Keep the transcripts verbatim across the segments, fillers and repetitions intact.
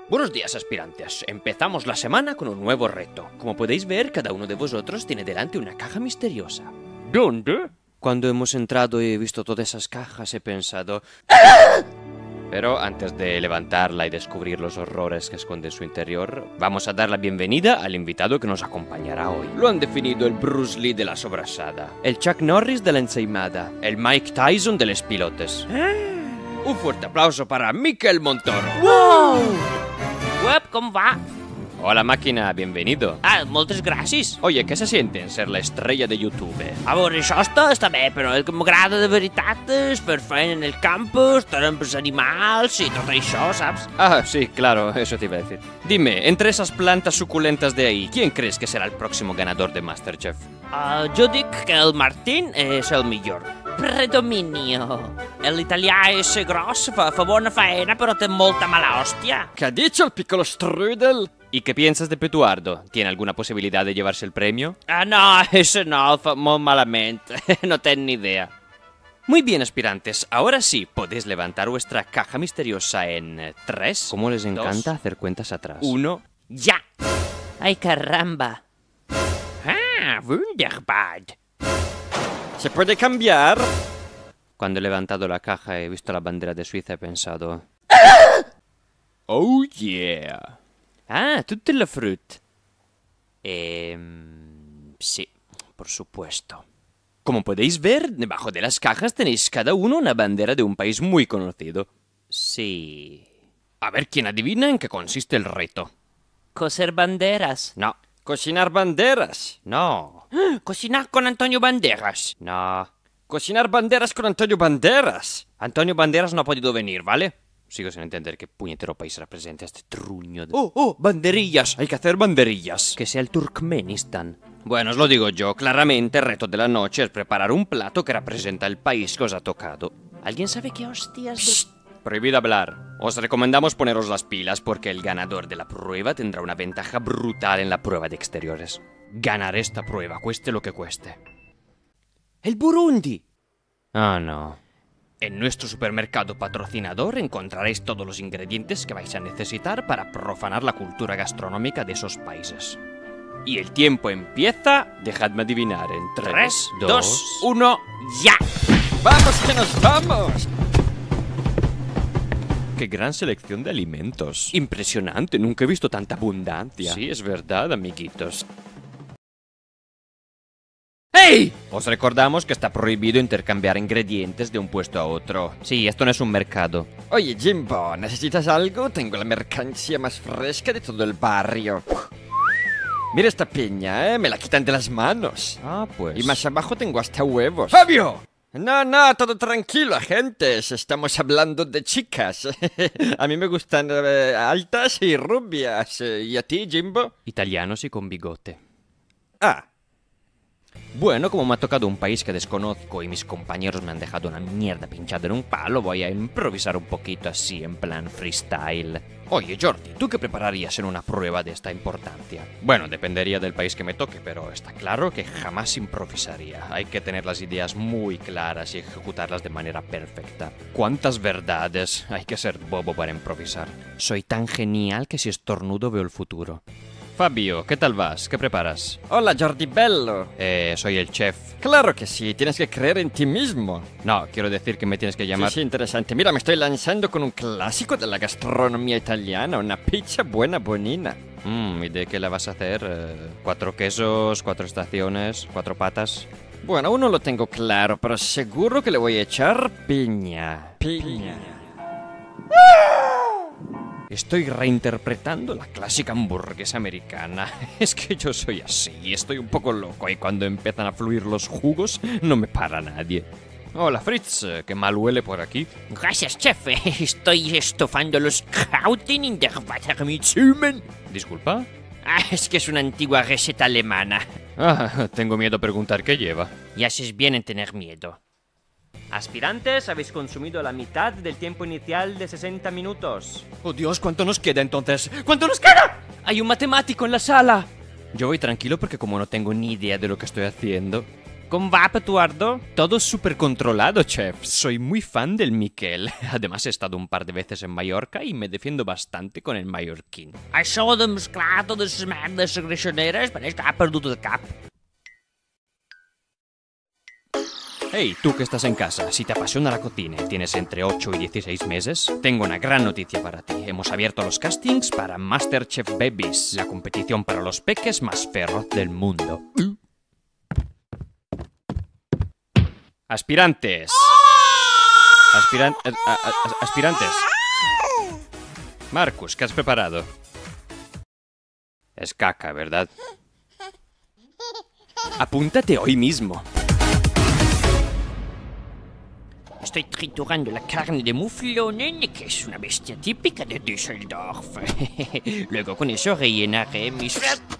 Buenos días, aspirantes. Empezamos la semana con un nuevo reto. Como podéis ver, cada uno de vosotros tiene delante una caja misteriosa. ¿Dónde? Cuando hemos entrado y he visto todas esas cajas, he pensado... Pero antes de levantarla y descubrir los horrores que esconde en su interior, vamos a dar la bienvenida al invitado que nos acompañará hoy. Lo han definido el Bruce Lee de la sobrasada, el Chuck Norris de la ensaimada, el Mike Tyson de los pilotes. Un fuerte aplauso para Miquel Montoro. Wow! Web, com va? Hola màquina, bienvenido. Ah, moltes gràcies. Oye, què se siente en ser la estrella de YouTube? A veure, això està, està bé, però el que m'agrada de veritat és fer feina en el campus, estar amb els animals i tot això, saps? Ah, sí, claro, eso te iba a decir. Dime, entre esas plantas suculentas de ahí, ¿quién crees que será el próximo ganador de MasterChef? Uh, jo dic que el Martín és el millor. Predominio. L'italià és gros, fa, fa bona feina, però té molta mala hòstia. ¿Qué ha dicho el piccolo strudel? ¿Y qué piensas de Petuardo? ¿Tiene alguna posibilidad de llevarse el premio? Ah, no, ese no, fa molt malament. No tengo ni idea. Muy bien, aspirantes. Ahora sí, podéis levantar vuestra caja misteriosa en tres. ¿Cómo les encanta dos, hacer cuentas atrás? Uno. ¡Ya! ¡Ay, caramba! ¡Ah, wunderbar! ¿Se puede cambiar? Cuando he levantado la caja he visto la bandera de Suiza y he pensado... ¡Oh, yeah! Ah, tutte la fruit. Eh, sí, por supuesto. Como podéis ver, debajo de las cajas tenéis cada uno una bandera de un país muy conocido. Sí. A ver quién adivina en qué consiste el reto. Coser banderas. No. Cocinar banderas. No. Cocinar con Antonio Banderas. No. Cocinar banderas con Antonio Banderas. Antonio Banderas no ha podido venir, ¿vale? Sigo sin entender qué puñetero país representa este truño de... ¡Oh, oh! ¡Banderillas! Hay que hacer banderillas. Que sea el Turkmenistán. Bueno, os lo digo yo. Claramente, el reto de la noche es preparar un plato que representa el país que os ha tocado. ¿Alguien sabe qué hostias de...? Psst, prohibido hablar. Os recomendamos poneros las pilas porque el ganador de la prueba tendrá una ventaja brutal en la prueba de exteriores. Ganaré esta prueba, cueste lo que cueste. ¡El Burundi! Ah, no. En nuestro supermercado patrocinador encontraréis todos los ingredientes que vais a necesitar para profanar la cultura gastronómica de esos países. Y el tiempo empieza, dejadme adivinar, en tres, dos, uno, ¡ya! ¡Vamos que nos vamos! ¡Qué gran selección de alimentos! Impresionante, nunca he visto tanta abundancia. Sí, es verdad, amiguitos. ¡Hey! Os recordamos que está prohibido intercambiar ingredientes de un puesto a otro. Sí, esto no es un mercado. Oye, Jimbo, ¿necesitas algo? Tengo la mercancía más fresca de todo el barrio. Mira esta piña, ¿eh? Me la quitan de las manos. Ah, pues... Y más abajo tengo hasta huevos. ¡Fabio! No, no, todo tranquilo, agentes. Estamos hablando de chicas. A mí me gustan eh, altas y rubias. ¿Y a ti, Jimbo? Italianos y con bigote. Ah. Bueno, como me ha tocado un país que desconozco y mis compañeros me han dejado una mierda pinchada en un palo, voy a improvisar un poquito así, en plan freestyle. Oye, Jordi, ¿tú qué prepararías en una prueba de esta importancia? Bueno, dependería del país que me toque, pero está claro que jamás improvisaría. Hay que tener las ideas muy claras y ejecutarlas de manera perfecta. ¿Cuántas verdades? Hay que ser bobo para improvisar. Soy tan genial que si estornudo veo el futuro. Fabio, ¿qué tal vas? ¿Qué preparas? Hola, Jordi Bello. Eh, soy el chef. Claro que sí, tienes que creer en ti mismo. No, quiero decir que me tienes que llamar... Sí, sí, interesante. Mira, me estoy lanzando con un clásico de la gastronomía italiana, una pizza buena, bonina. Mm, ¿y de qué la vas a hacer? Eh, ¿Cuatro quesos, cuatro estaciones, cuatro patas? Bueno, aún no lo tengo claro, pero seguro que le voy a echar piña. Piña. Estoy reinterpretando la clásica hamburguesa americana. Es que yo soy así, estoy un poco loco y cuando empiezan a fluir los jugos no me para nadie. Hola Fritz, qué mal huele por aquí. Gracias, chef. Estoy estofando los Krauten in der Wassermizumen. ¿Disculpa? Ah, es que es una antigua receta alemana. Ah, tengo miedo a preguntar qué lleva. Y haces bien en tener miedo. Aspirantes, habéis consumido la mitad del tiempo inicial de sesenta minutos. Oh Dios, ¿cuánto nos queda entonces? ¿Cuánto nos queda? Hay un matemático en la sala. Yo voy tranquilo porque como no tengo ni idea de lo que estoy haciendo. Com va, Petuardo? Todo súper controlado, chef. Soy muy fan del Miquel. Además, he estado un par de veces en Mallorca y me defiendo bastante con el mallorquín. Això de mesclar totes les merdes greixoneres pareix que ha perdut el cap. Hey, tú que estás en casa, si te apasiona la cocina y tienes entre ocho y dieciséis meses, tengo una gran noticia para ti. Hemos abierto los castings para MasterChef Babies, la competición para los peques más feroz del mundo. Aspirantes. Aspiran... eh, a- a- aspirantes. Marcus, ¿qué has preparado? Es caca, ¿verdad? Apúntate hoy mismo. Estoy triturando la carne de muflone, que es una bestia típica de Düsseldorf. Luego con eso rellenaré mis...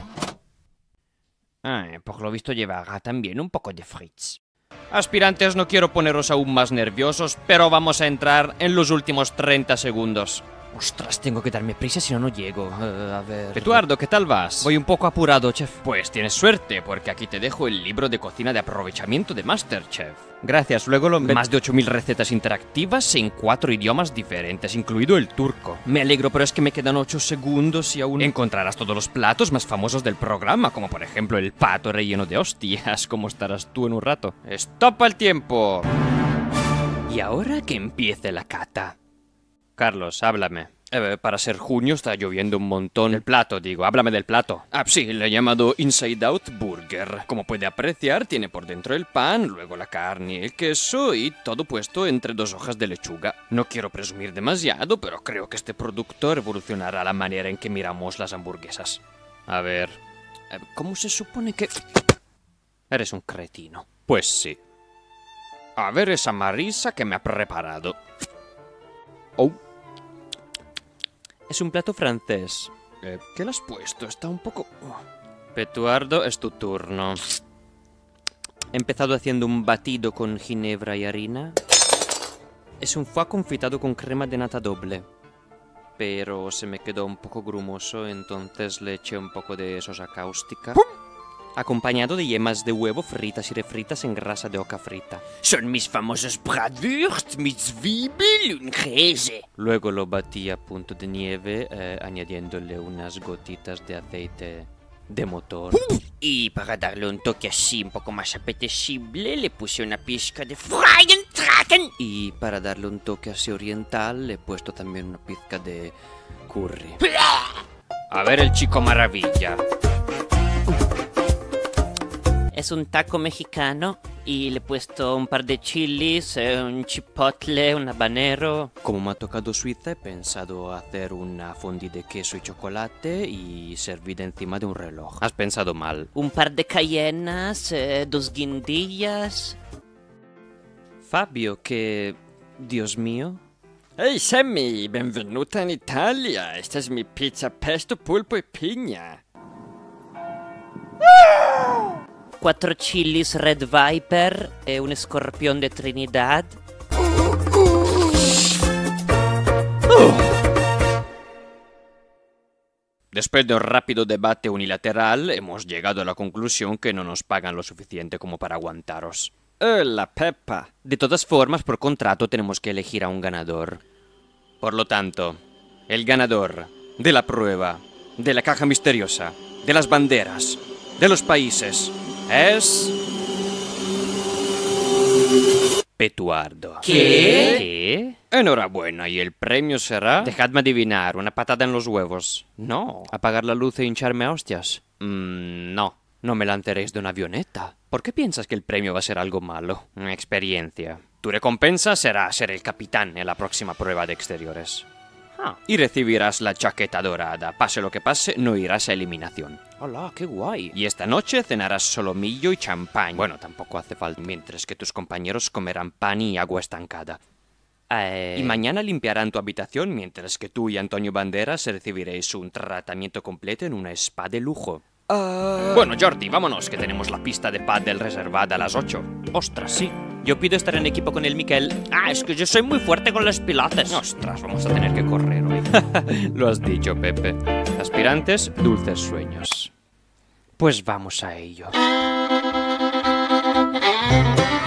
Ah, por lo visto llevará también un poco de fritz. Aspirantes, no quiero poneros aún más nerviosos, pero vamos a entrar en los últimos treinta segundos. Ostras, tengo que darme prisa si no, no llego. Uh, a ver... Petuardo, ¿qué tal vas? Voy un poco apurado, chef. Pues tienes suerte, porque aquí te dejo el libro de cocina de aprovechamiento de MasterChef. Gracias, luego lo... Más de ocho mil recetas interactivas en cuatro idiomas diferentes, incluido el turco. Me alegro, pero es que me quedan ocho segundos y aún... Encontrarás todos los platos más famosos del programa, como por ejemplo el pato relleno de hostias, como estarás tú en un rato. ¡Estopa el tiempo! Y ahora que empiece la cata. Carlos, háblame. Eh, para ser junio está lloviendo un montón. El plato, digo, háblame del plato. Ah, sí, le he llamado Inside Out Burger. Como puede apreciar, tiene por dentro el pan, luego la carne y el queso y todo puesto entre dos hojas de lechuga. No quiero presumir demasiado, pero creo que este producto revolucionará la manera en que miramos las hamburguesas. A ver, eh, ¿cómo se supone que...? Eres un cretino. Pues sí. A ver esa marisa que me ha preparado. Oh. Es un plato francés. Eh, ¿Qué le has puesto? Está un poco... Oh. Petuardo, es tu turno. He empezado haciendo un batido con ginebra y harina. Es un foie confitado con crema de nata doble. Pero se me quedó un poco grumoso, entonces le eché un poco de sosa cáustica. Acompañado de yemas de huevo fritas y refritas en grasa de oca frita. Son mis famosas bratwurst, mis zwiebel und Käse. Luego lo batí a punto de nieve, eh, añadiéndole unas gotitas de aceite de motor. Y para darle un toque así un poco más apetecible, le puse una pizca de Freientragen. Y para darle un toque así oriental, le he puesto también una pizca de curry. A ver el chico maravilla. Es un taco mexicano y le he puesto un par de chilis, eh, un chipotle, un habanero. Como me ha tocado Suiza, he pensado hacer una fondue de queso y chocolate y servida encima de un reloj. Has pensado mal. Un par de cayenas, eh, dos guindillas. Fabio, que... Dios mío... Ehi Sammy, benvenuta in Italia. Esta es mi pizza pesto, pulpo y piña. Cuatro chilis Red Viper e un escorpión de Trinidad. Después de un rápido debate unilateral, hemos llegado a la conclusión que no nos pagan lo suficiente como para aguantaros. Hola, Peppa. De todas formas, por contrato tenemos que elegir a un ganador. Por lo tanto, el ganador de la prueba, de la caja misteriosa, de las banderas, de los países, es... Petuardo. ¿Qué? ¿Qué? Enhorabuena, y el premio será... Dejadme adivinar, una patada en los huevos. No. ¿Apagar la luz e hincharme a hostias? Mm, no. No me lanzaréis de una avioneta. ¿Por qué piensas que el premio va a ser algo malo? Experiencia. Tu recompensa será ser el capitán en la próxima prueba de exteriores. Ah. Y recibirás la chaqueta dorada. Pase lo que pase, no irás a eliminación. Hola, qué guay. Y esta noche cenarás solomillo y champán. Bueno, tampoco hace falta, mientras que tus compañeros comerán pan y agua estancada. Eh... Y mañana limpiarán tu habitación, mientras que tú y Antonio Banderas recibiréis un tratamiento completo en una spa de lujo. Uh... Bueno, Jordi, vámonos, que tenemos la pista de pádel reservada a las ocho. Ostras, sí. Yo pido estar en equipo con el Miquel. Ah, es que yo soy muy fuerte con los pilates. Ostras, vamos a tener que correr hoy. Lo has dicho, Pepe. Aspirantes, dulces sueños. Pues vamos a ello. Thank you.